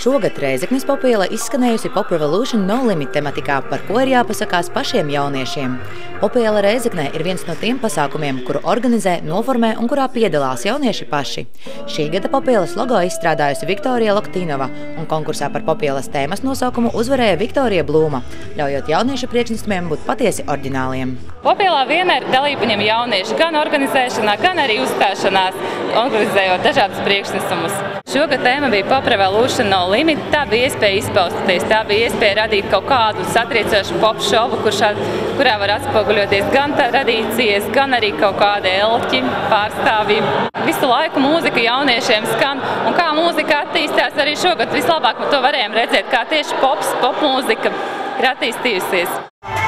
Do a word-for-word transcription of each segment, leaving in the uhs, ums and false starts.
Šogad Rēzeknes Popiela izskanējusi Pop Revolution No Limit tematikā, par ko ir jāpasakās pašiem jauniešiem. Popiela Rēzeknē ir viens no tiem pasākumiem, kuru organizē, noformē un kurā piedalās jaunieši paši. Šī gada Popielas logo izstrādājusi Viktorija Loktīnova, un konkursā par Popielas tēmas nosaukumu uzvarēja Viktorija Blūma, ļaujot jauniešu priekšnestumiem būt patiesi oriģināliem. Popielā vienmēr dalību ņem jaunieši gan organizēšanā, gan arī uzstāšanās, organizējot dažādus priekšnesumus. Šogad tēma bija Pop Revolution No Limit. Tā bija iespēja izpausties, tā bija iespēja radīt kaut kādu satriecošu pop šovu, kurā var atspoguļoties gan tradīcijas, gan arī kaut kādi elķi, pārstāvji. Visu laiku mūzika jauniešiem skan, un kā mūzika attīstās arī šogad vislabāk to varējām redzēt, kā tieši pops, pop mūzika ir attīstījusies.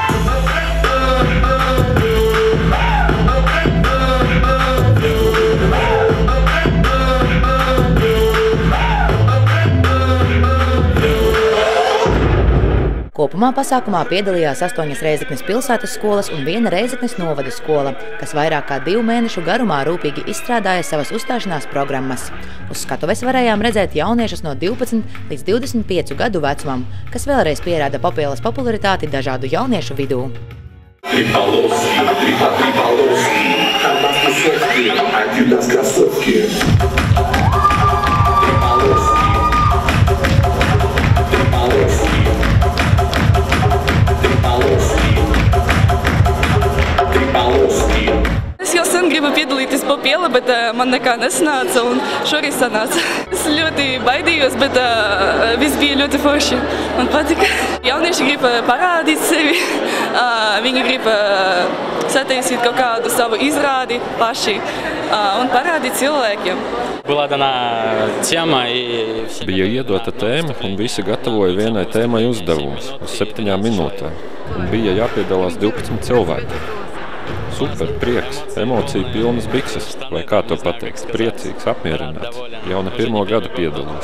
Kopumā pasākumā piedalījās astoņas Rēzeknes pilsētas skolas un viena Rēzeknes novada skola, kas vairāk kā divu mēnešu garumā rūpīgi izstrādāja savas uzstāšanās programmas. Uz skatuves varējām redzēt jauniešus no divpadsmit līdz divdesmit piecu gadu vecumam, kas vēlreiz pierāda Popielas popularitāti dažādu jauniešu vidū. Es jau sen gribu piedalīties Popielā, bet uh, man nekā nesanāca, un šoreiz sanāca. Es ļoti baidījos, bet uh, viss bija ļoti forši. Man patika. Jaunieši grib uh, parādīt sevi, uh, viņi grib uh, sataisīt kaut kādu savu izrādi paši uh, un parādīt cilvēkiem. Bija iedota tēma, un visi gatavoja vienai tēmai uzdevumus uz septiņām minūtēm. Un bija jāpiedalās divpadsmit cilvēki. Super, prieks, emociju pilnas bikses, vai kā to pateikt, priecīgs, apmierināts. Jau ne pirmo gadu piedalos.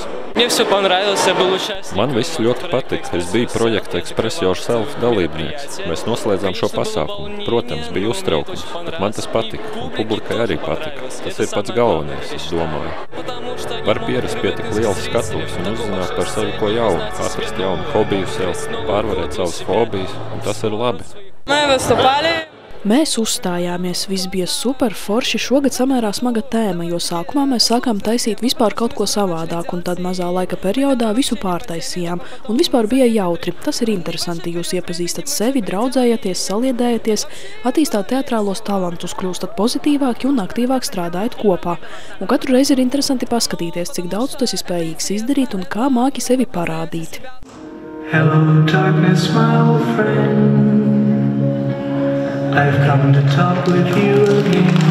Man viss ļoti patika. Es biju projekta Express Yourself dalībnieks. Mēs noslēdzām šo pasākumu. Protams, bija uztraukums, bet man tas patika, un publikai arī patika. Tas ir pats galvenais, es domāju. Var pierast pie tik lielas skatuves un uzzināt par sevi ko jaunu, atrast jaunu hobiju sev, pārvarēt savas hobijas, un tas ir labi. Mēs uzstājāmies, viss bija super forši, šogad samērā smaga tēma, jo sākumā mēs sākām taisīt vispār kaut ko savādāk, un tad mazā laika periodā visu pārtaisījām, un vispār bija jautri. Tas ir interesanti, jūs iepazīstat sevi, draudzējaties, saliedējaties, attīstāt teatrālos talantus, kļūstat pozitīvāki un aktīvāk strādājat kopā. Un katru reizi ir interesanti paskatīties, cik daudz tu esi spējīgs izdarīt un kā māki sevi parādīt. Hello, darkness, my old friend. I've come to talk with you again.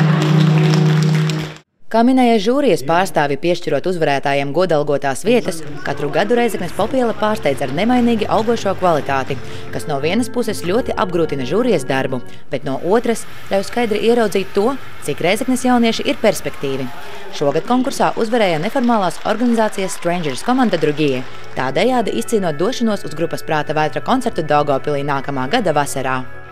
Kā minēja žūrijas pārstāvi piešķirot uzvarētājiem godalgotās vietas, katru gadu Rēzeknes Popiela pārsteidz ar nemainīgi augošo kvalitāti, kas no vienas puses ļoti apgrūtina žūrijas darbu, bet no otras ļauj skaidri ieraudzīt to, cik Rēzeknes jaunieši ir perspektīvi. Šogad konkursā uzvarēja neformālās organizācijas Strangers komanda Drugije, tādējādi izcīnot došanos uz grupas Prāta vētra koncertu Daugavpilī nākamā gada vasarā.